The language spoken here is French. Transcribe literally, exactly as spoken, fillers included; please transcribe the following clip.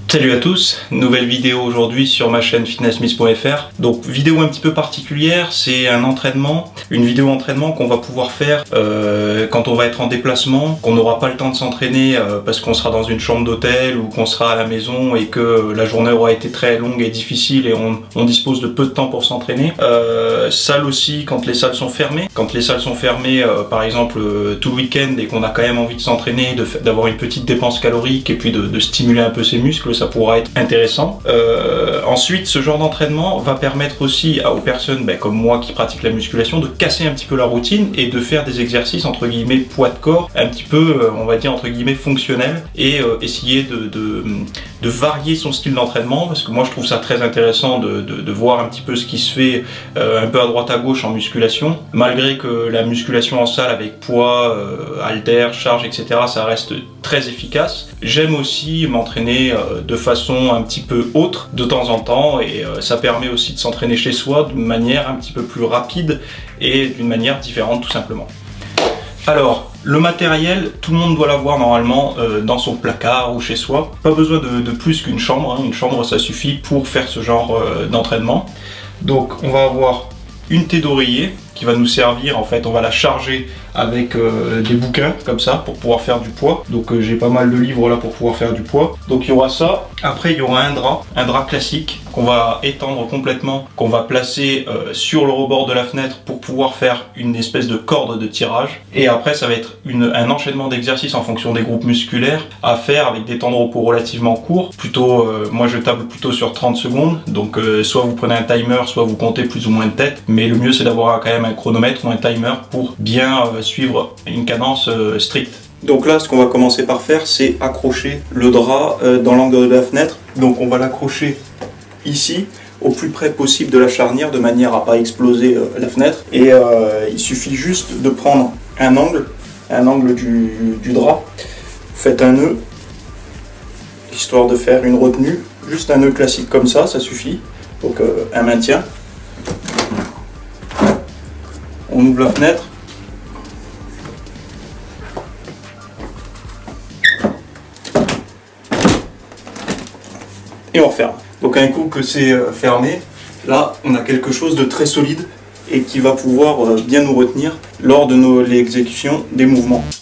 Salut à tous, nouvelle vidéo aujourd'hui sur ma chaîne fitnessmiss point F R. Donc vidéo un petit peu particulière, c'est un entraînement, une vidéo entraînement qu'on va pouvoir faire euh, quand on va être en déplacement, qu'on n'aura pas le temps de s'entraîner euh, parce qu'on sera dans une chambre d'hôtel ou qu'on sera à la maison et que la journée aura été très longue et difficile et on, on dispose de peu de temps pour s'entraîner. Euh, salle aussi quand les salles sont fermées. Quand les salles sont fermées, euh, par exemple euh, tout le week-end et qu'on a quand même envie de s'entraîner, d'avoir une petite dépense calorique et puis de, de stimuler un peu ses muscles, ça pourra être intéressant. Euh, ensuite, ce genre d'entraînement va permettre aussi aux personnes ben, comme moi qui pratiquent la musculation de casser un petit peu la routine et de faire des exercices entre guillemets poids de corps, un petit peu, on va dire entre guillemets fonctionnels et euh, essayer de, de, de varier son style d'entraînement parce que moi je trouve ça très intéressant de, de, de voir un petit peu ce qui se fait euh, un peu à droite à gauche en musculation, malgré que la musculation en salle avec poids, euh, haltères, charge, et cetera ça reste très efficace. J'aime aussi m'entraîner euh, de façon un petit peu autre de temps en temps et euh, ça permet aussi de s'entraîner chez soi d'une manière un petit peu plus rapide et d'une manière différente tout simplement. Alors, le matériel, tout le monde doit l'avoir normalement euh, dans son placard ou chez soi. Pas besoin de, de plus qu'une chambre, hein. Une chambre ça suffit pour faire ce genre euh, d'entraînement. Donc on va avoir une thé d'oreiller qui va nous servir, en fait on va la charger avec euh, des bouquins comme ça pour pouvoir faire du poids. Donc euh, j'ai pas mal de livres là pour pouvoir faire du poids. Donc il y aura ça. Après il y aura un drap, un drap classique qu'on va étendre complètement, qu'on va placer euh, sur le rebord de la fenêtre pour pouvoir faire une espèce de corde de tirage. Et après ça va être une, un enchaînement d'exercices en fonction des groupes musculaires à faire avec des temps de repos relativement courts. Plutôt, euh, moi je table plutôt sur trente secondes. Donc euh, soit vous prenez un timer, soit vous comptez plus ou moins de tête. Mais le mieux c'est d'avoir quand même un chronomètre ou un timer pour bien euh, suivre une cadence euh, stricte. Donc là, ce qu'on va commencer par faire, c'est accrocher le drap euh, dans l'angle de la fenêtre. Donc on va l'accrocher ici, au plus près possible de la charnière, de manière à ne pas exploser euh, la fenêtre. Et euh, il suffit juste de prendre un angle, un angle du, du drap. Vous faites un nœud, histoire de faire une retenue. Juste un nœud classique comme ça, ça suffit. Donc euh, un maintien. On ouvre la fenêtre. Et on referme. Donc un coup que c'est fermé, là on a quelque chose de très solide et qui va pouvoir bien nous retenir lors de l'exécution des mouvements.